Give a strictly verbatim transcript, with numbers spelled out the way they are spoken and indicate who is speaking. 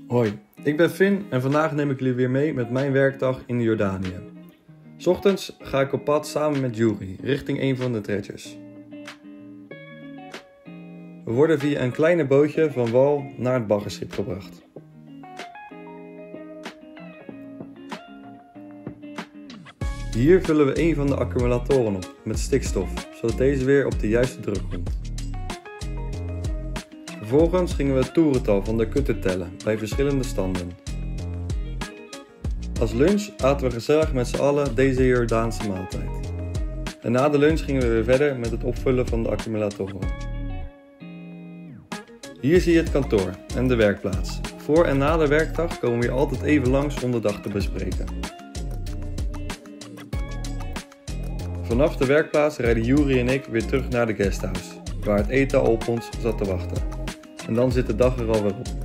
Speaker 1: Hoi, ik ben Finn en vandaag neem ik jullie weer mee met mijn werkdag in Jordanië. 'S Ochtends ga ik op pad samen met Yuri richting een van de dredgers. We worden via een kleine bootje van wal naar het baggerschip gebracht. Hier vullen we een van de accumulatoren op met stikstof, zodat deze weer op de juiste druk komt. Vervolgens gingen we het toerental van de kutter tellen bij verschillende standen. Als lunch aten we gezellig met z'n allen deze Jordaanse maaltijd. En na de lunch gingen we weer verder met het opvullen van de accumulatoren. Hier zie je het kantoor en de werkplaats. Voor en na de werkdag komen we hier altijd even langs om de dag te bespreken. Vanaf de werkplaats rijden Yuri en ik weer terug naar de guesthouse, waar het eten al op ons zat te wachten. En dan zit de dag er alweer op.